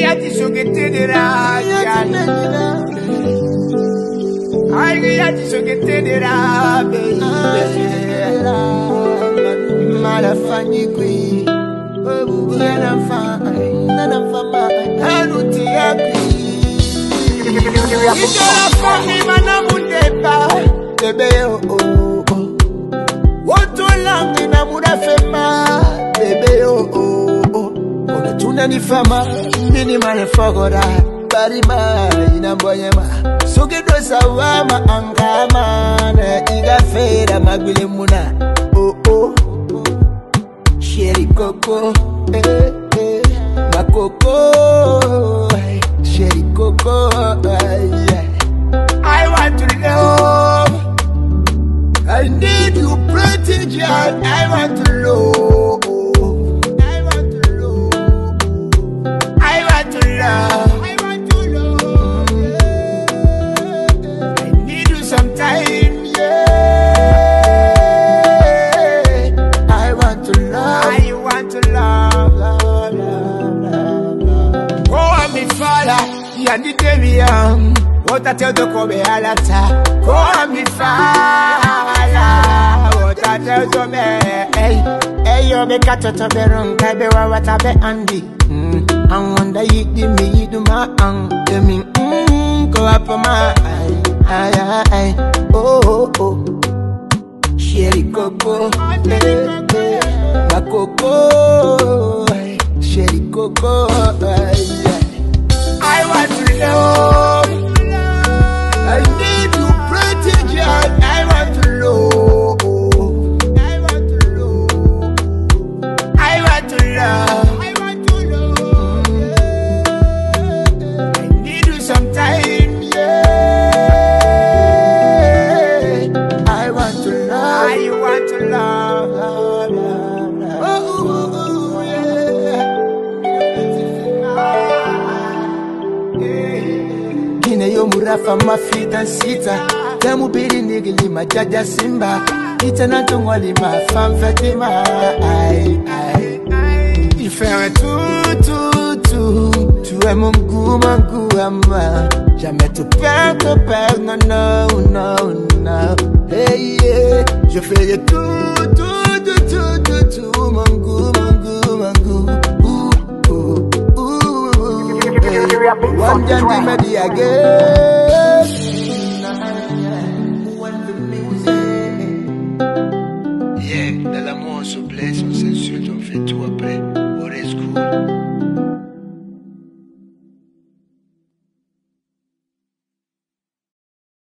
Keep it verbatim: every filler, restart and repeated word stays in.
yati sogete de la Ay yati sogete de la Malafani qui Nana fa Nana fa ma Hanuti yakui Ijala fami mana mundepa Bebe oh oh oh Woto langi na muda fema Bebe oh oh oh Ona tuna ni fama Mini mane fogoda Barima inamboyema Sugido sawama angama Na iga fera magwile muna Oh oh Chéri Coco eh eh Ma Coco Chéri Coco yeah. I want to love I need you pretty girl I want to love I want to love I want to love I want to love mm. I need you sometime yeah I want to love I want to love love love love, love. Oh I'm the father yeah the baby young what I tell the Kobe alata oh me fala what I tell the me hey hey yo be kato to be wrong kai be wa what I be Andy mm I wonder you give me you do my ang you mean mm go up for my eye eye eye oh oh oh Chéri Coco Ma Coco Chéri Coco I want to love I need you pretty girl I want to love I want to love I want to love I want to love mm. I need you sometime yeah I want to love I want to love love love, love. Oh, oh, oh yeah Kine yo murafa mafita sita Temu biri nigili majaja simba Ita na tungwali mafam fatima Ay, ay, ay Ifere tu, tu, tu Tu es mon goût, mon goût à moi Jamais te perdre, te perdre, non, non, non, non Hey, yeah Je ferai tout, tout, tout, tout, tout, tout Mon goût, mon goût, mon goût Ouh, ouh, ouh Wandjan dimedi again Yeah, dans l'amour on se blesse, on s'insulte, on fait tout après. Au rescousse.